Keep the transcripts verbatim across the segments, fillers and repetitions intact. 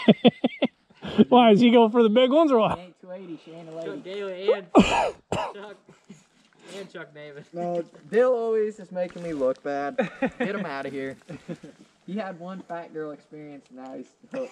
Why, does he go for the big ones or what? Ain't two eighty, she ain't a lady. Chuck Daly and Chuck and Chuck Davis. No, Bill always is making me look bad. Get him out of here. He had one fat girl experience, and now he's hooked.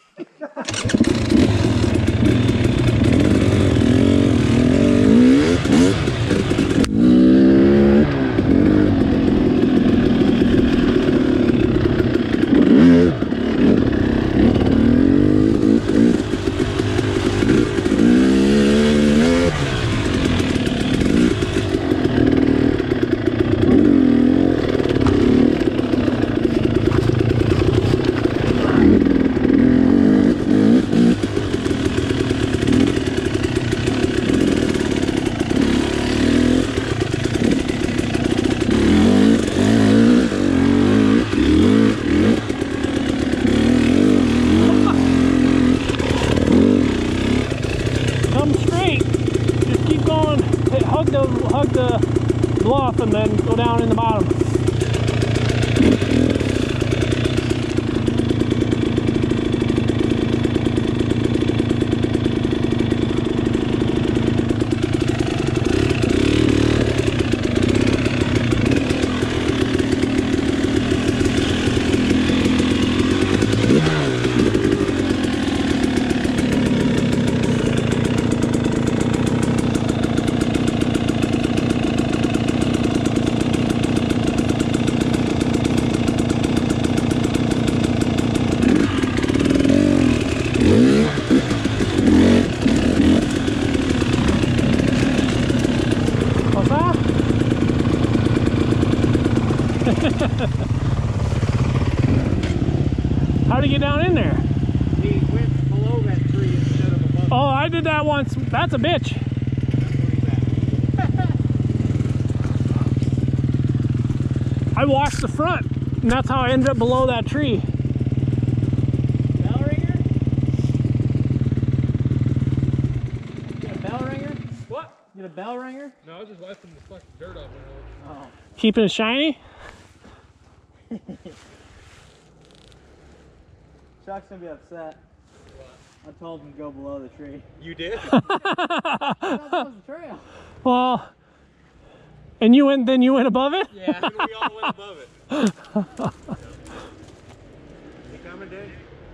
Hug the bluff and then go down in the bottom. How'd he get down in there? He went below that tree instead of above. Oh, I did that once. That's a bitch. I washed the front, and that's how I ended up below that tree. Bell ringer? Get a bell ringer? What? Get a bell ringer? No, I was just wiping the fucking dirt off my nose. Oh. Keeping it shiny? Chuck's gonna be upset. What? I told him to go below the tree. You did? That was the trail. Well, and you went, then you went above it? Yeah, we all went above it. Yeah. You coming, Dave?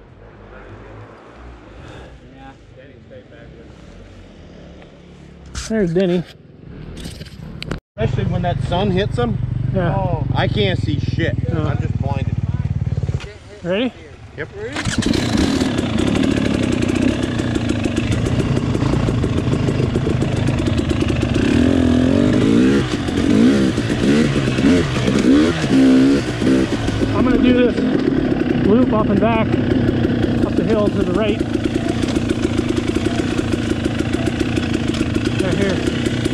Yeah. Danny, stay back with There's Denny. Especially when that sun hits them. Yeah. Oh, I can't see shit. Yeah. I'm just blinded. Ready? Yep. Ready? I'm gonna do this loop up and back, up the hill to the right. Right here.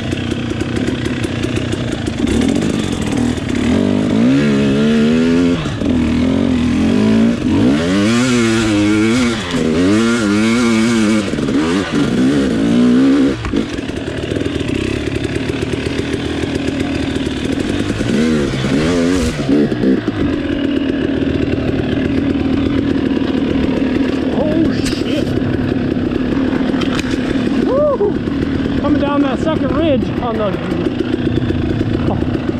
That second ridge on the oh.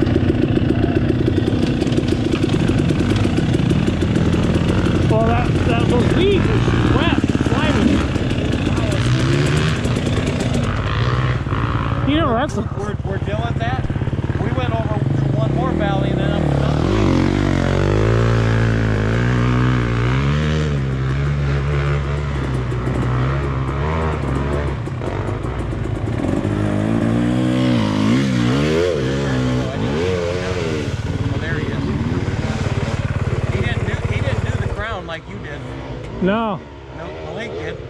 Well, that that those leaves are wet, slimy. You know that's a, We're we're doing that. We went over to one more valley and then up another. Like you did. no. No, Malik did.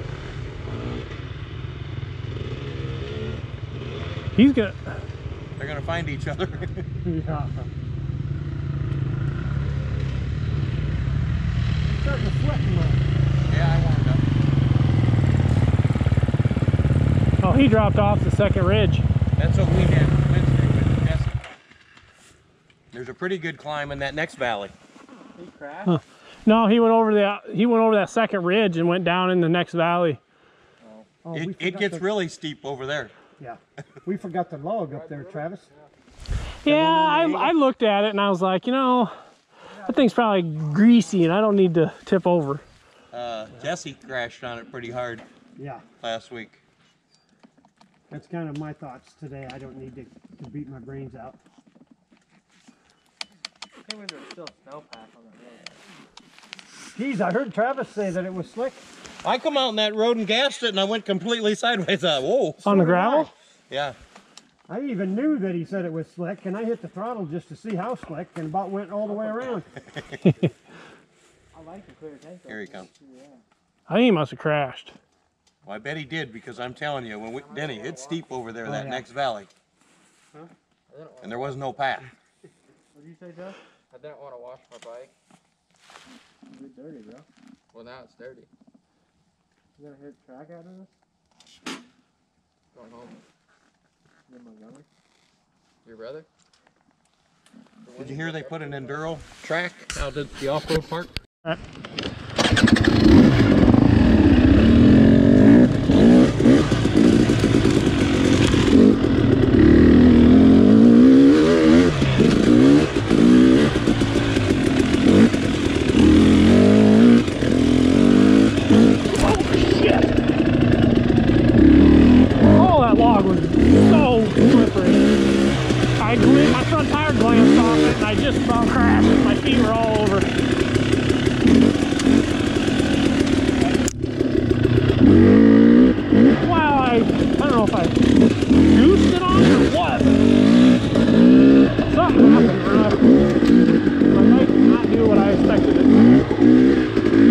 He's good. They're gonna find each other. Yeah. Starting to sweat a little. Yeah, I warmed up. Oh, he dropped off the second ridge. That's what we did Wednesday with Jesse. There's a pretty good climb in that next valley. He crashed. Huh. No, he went over the he went over that second ridge and went down in the next valley. Oh, we It, it forgot gets the- really steep over there. Yeah, we forgot the log up there, Travis. Yeah, I, I looked at it and I was like, you know, that thing's probably greasy and I don't need to tip over. Uh, Jesse crashed on it pretty hard Yeah, last week. that's kind of my thoughts today. I don't need to, to beat my brains out. I think there's still snowpack on that road. Geez, I heard Travis say that it was slick. I come out in that road and gassed it, and I went completely sideways. I thought, whoa. On the did I. gravel? Yeah. I even knew that he said it was slick, and I hit the throttle just to see how slick, and about went all the way around. I like the clear tank. Here he comes. I think he must have crashed. Well, I bet he did, because I'm telling you, when we, Denny, it's steep over there, that yeah. next valley. And there was no path. What did you say, Joe? I didn't want to wash my bike. You're dirty, bro. Well, now it's dirty. You gonna hit track out of this? Going home. You in Montgomery? Your brother? Did you hear they put an enduro track out at the off-road park? Oh, that log was so slippery. I gl- my front tire glanced off it and I just about crashed. My feet were all over. Well, I, I don't know if I goosed it on or what. Something happened. Uh, my bike did not do what I expected it to.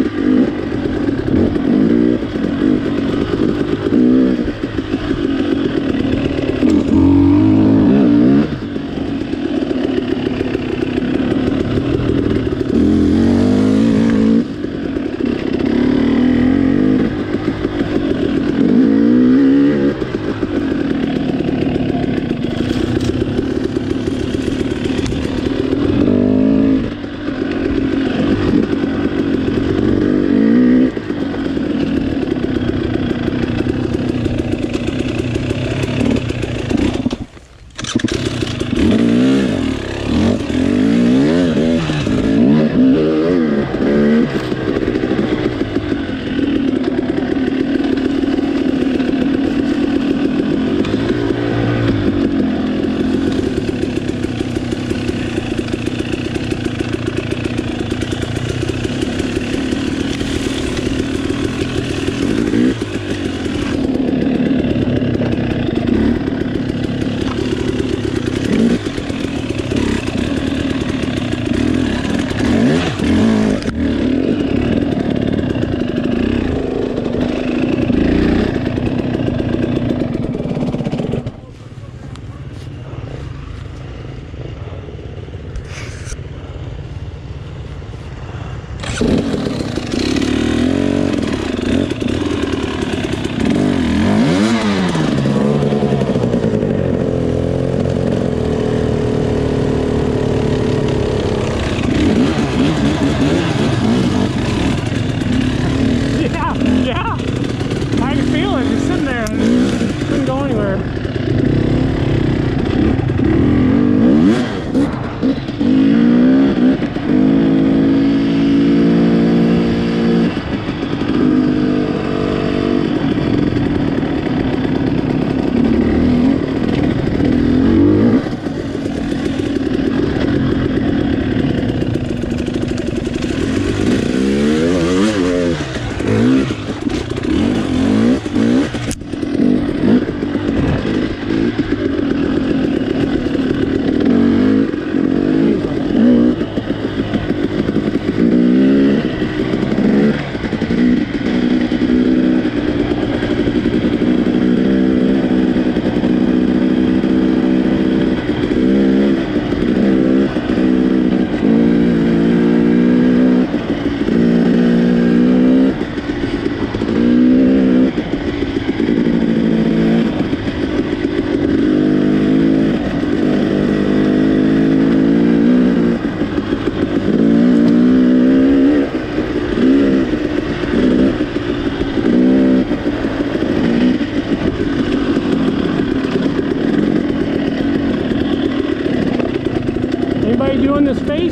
Anybody doing this face?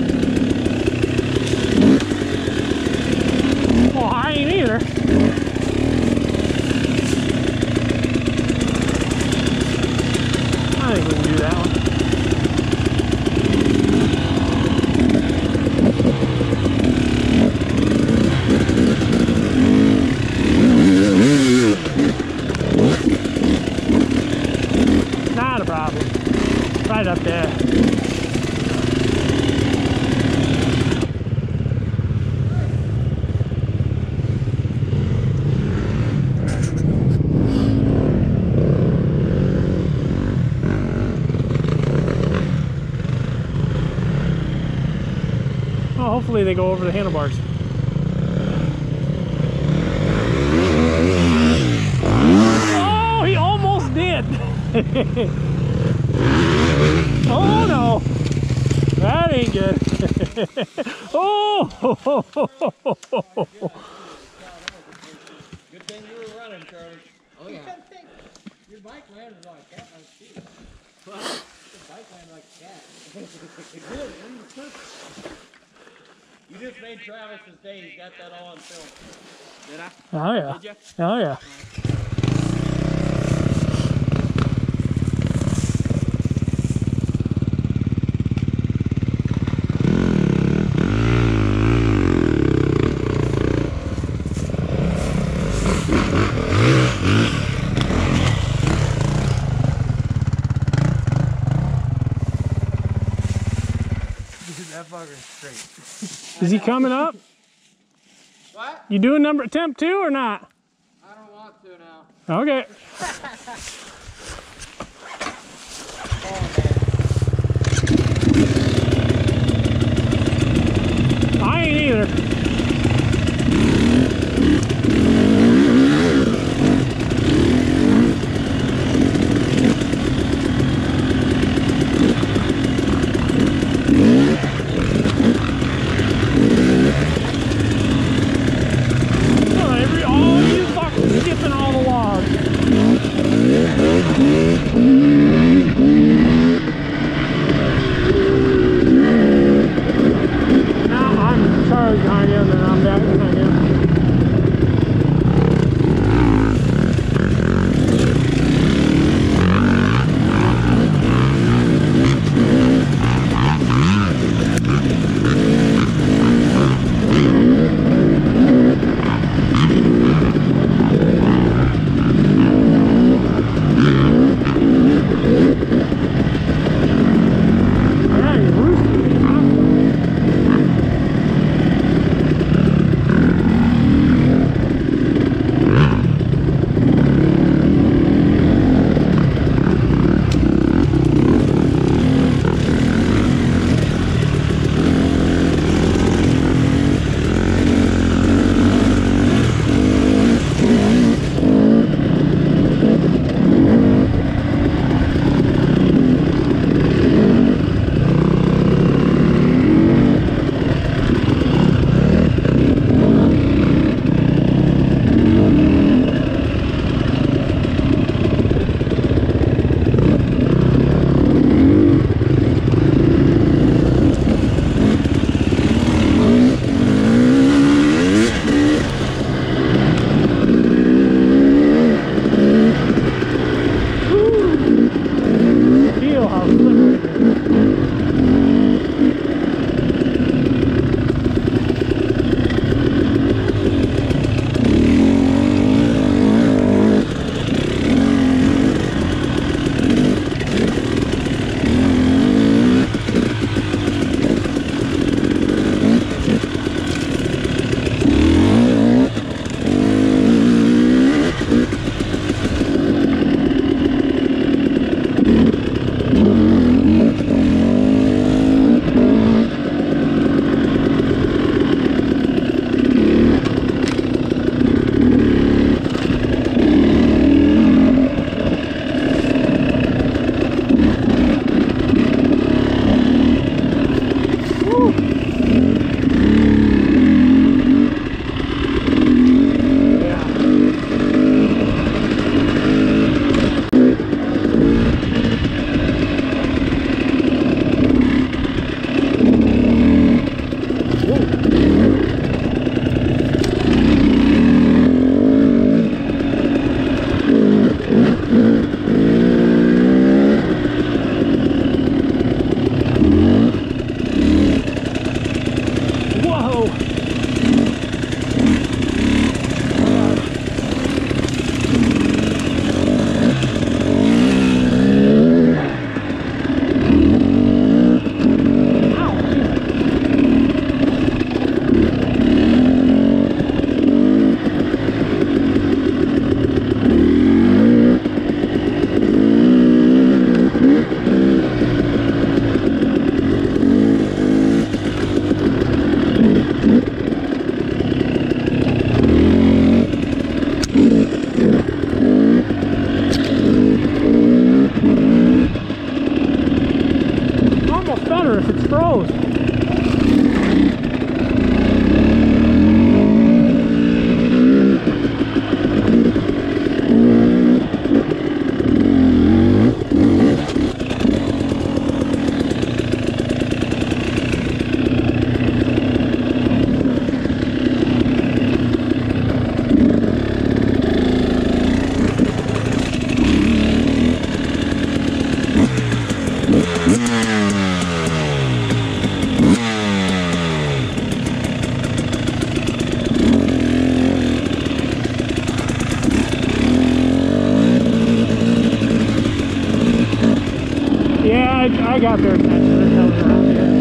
Well, I ain't either. I think we can do that one. Not a problem. Right up there. Oh, hopefully they go over the handlebars. Oh, he almost did. Oh no, that ain't good. Oh, Good thing you were running, Charlie. Oh yeah. Your bike landed like a cat on its feet. Your bike landed like a cat. It did, in the surface. You just made Travis's day. He got that all on film. Did I? oh yeah, Did ya? oh yeah. That fucker's straight. Is he coming up? What? You doing number attempt two or not? I don't want to now. Okay. I ain't either. Oh, every, all you fuckers skipping all the logs. Now I'm Charlie behind you, and then I'm back behind you. Yeah, you're roosting. Feel how slippery it is. froze. Yeah, I, I got their attention. They're coming around here.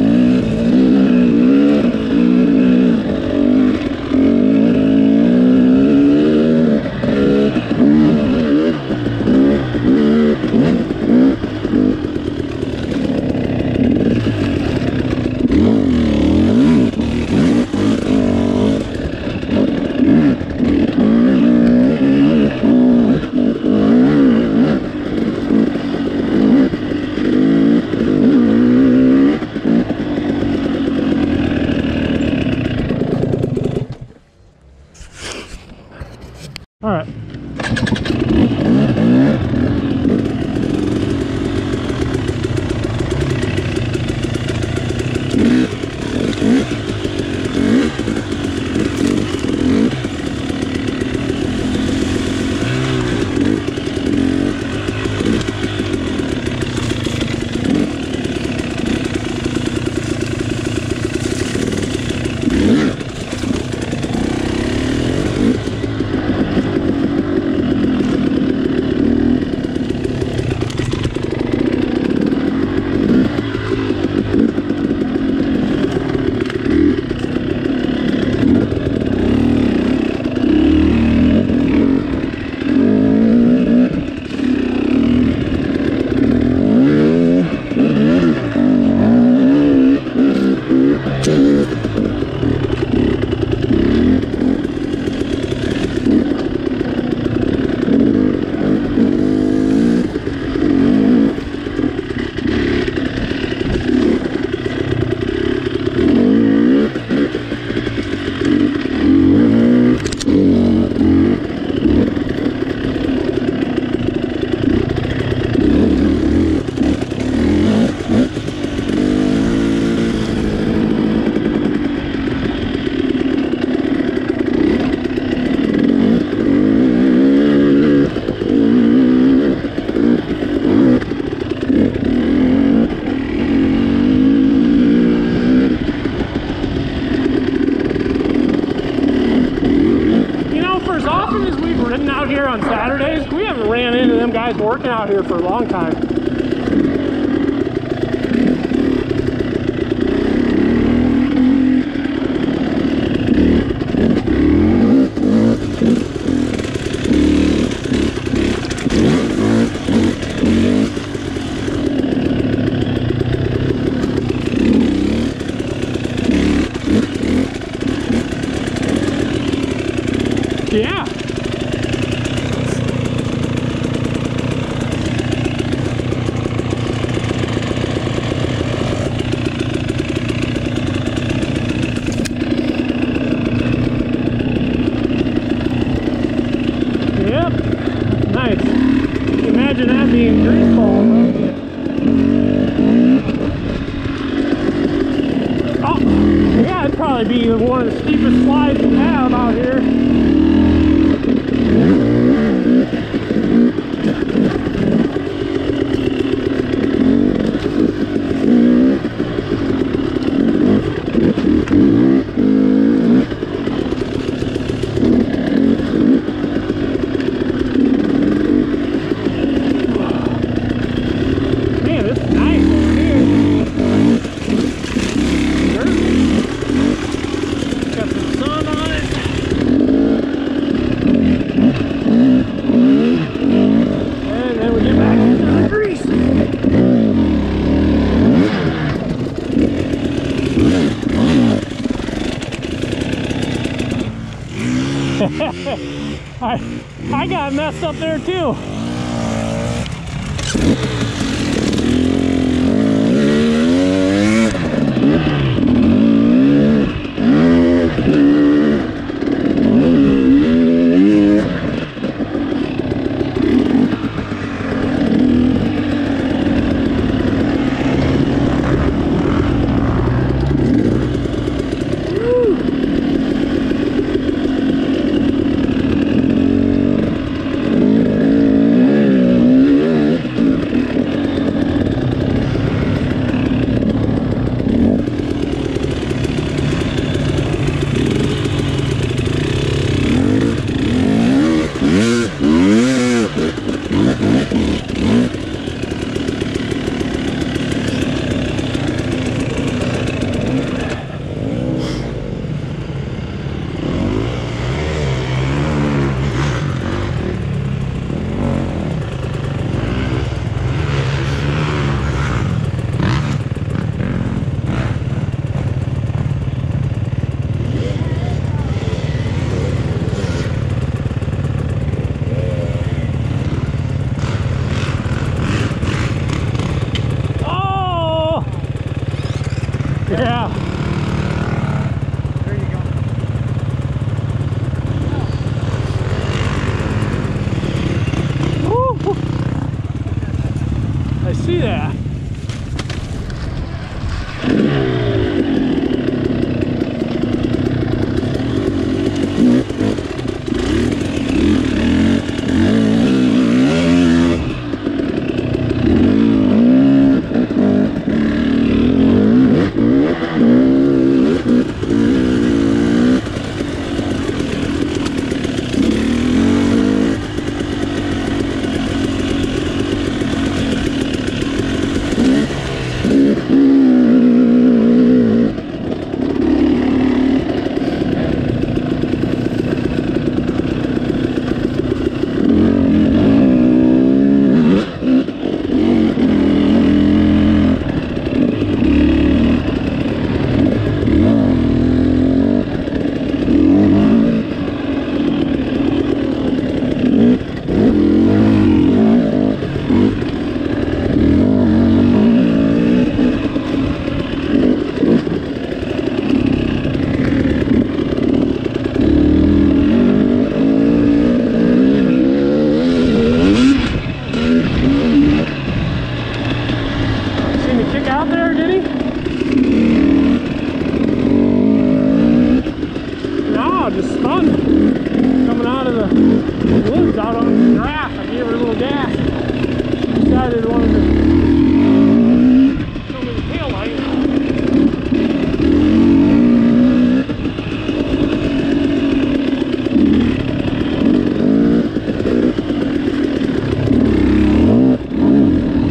All right. On Saturdays, we haven't ran into them guys working out here for a long time. Yeah. Nice. Imagine that being grease ball. Oh, yeah, it'd probably be one of the steepest slides we have out here. I, I got messed up there too. Yeah. There you go. Woo. I see that.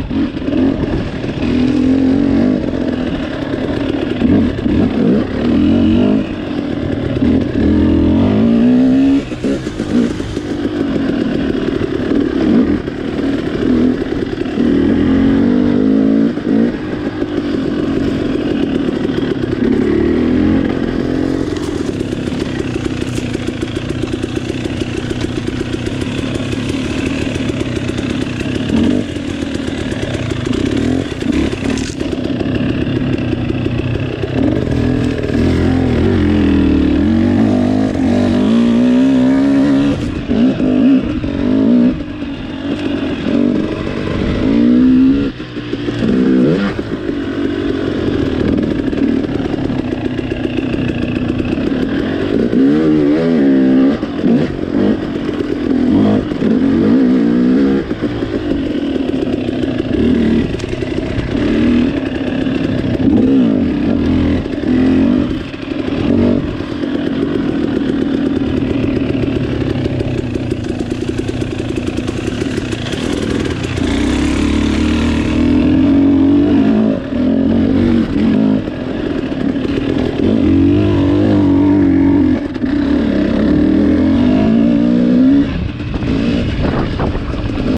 Thank you.